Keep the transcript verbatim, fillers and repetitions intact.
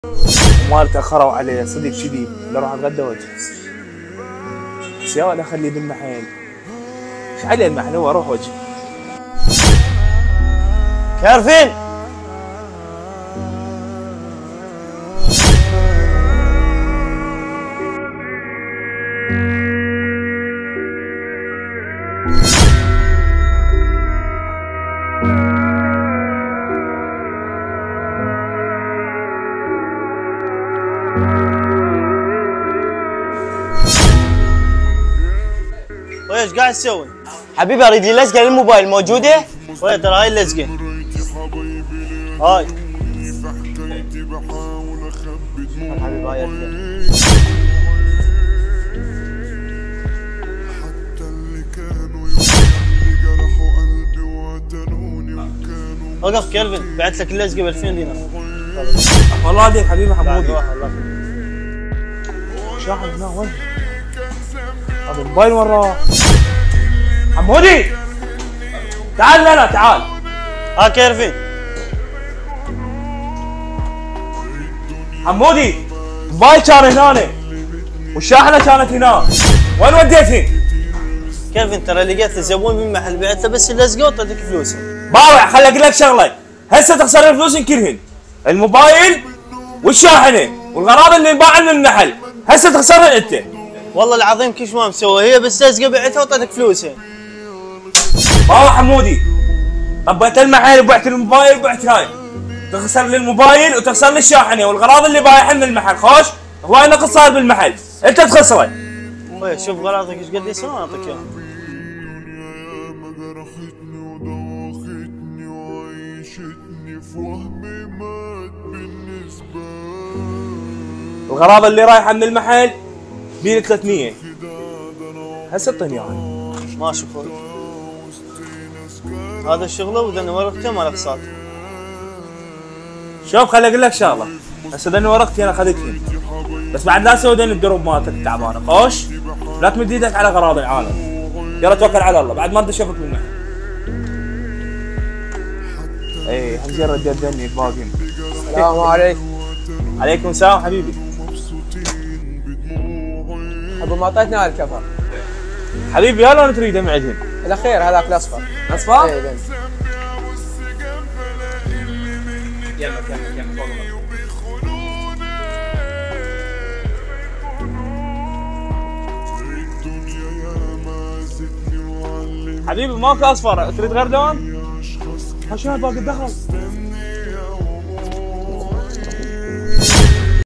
مال تاخروا عليه صدق شديد، ولا راح اتغدى واجهز. بس يا ولد اخليه بالمحل. ايش عليه المحل؟ هو اروح واجي. كارفين ايش قاعد تسوي؟ حبيبي اريد لي لزقه للموبايل موجوده؟ وين ترى هاي اللزقه. هاي حبيبي هاي ألفين. وقف كلفن، بعت لك اللزقه ب ألفين دينار. والله عليك حبيبي حمودي. الله شاحن هنا وين؟ هذا الموبايل وين راح؟ حمودي تعال لا لا تعال. ها كيرفين حمودي الموبايل كان هنا والشاحنه كانت هنا، وين وديتني؟ كيرفين ترى لقيت زبون من محل بعت له بس اللزقه واعطيتك فلوسه. باوع خلي اقول لك شغله، هسه تخسر الفلوس كلهن، الموبايل والشاحنه والغراض اللي انباع من المحل، هسه تخسرها انت. والله العظيم كيش ما مسوي، هي بس لزقه بعتها واعطيتك فلوسه. باوع حمودي طبيت المحل وبعت الموبايل وبعت هاي، تخسر لي الموبايل وتخسر لي الشاحنه والغراض اللي بايعها من المحل، خوش هواي نقص صار بالمحل، انت تخسره. وي شوف غراضك ايش قد يصير اعطيك اياه. الغراض اللي رايحه من المحل بين ثلاثمية، هسه اعطيني اياها. ماشي اخوي، هذا الشغله واذا ورقته ما اقساط. شوف خلي اقول لك شغله، هسه ذني ورقتي انا اخذتهم، بس بعد لا تسوي ذني الدروب مالتك التعبانه، خوش لا تمد ايدك على غراض العالم. يلا توكل على الله بعد ما انت شوفك من المحل. اي حجي رديت ذني باقين. السلام عليكم. عليكم السلام حبيبي. ابو ما اعطيتنا الكفر حبيبي يا لون تريده معدن؟ الاخير هذاك الاصفر. اصفر؟ اي ذنب. يلا كمل كمل فوق. حبيبي ماكو اصفر، تريد غير لون؟ ها شنو باقي الدخل؟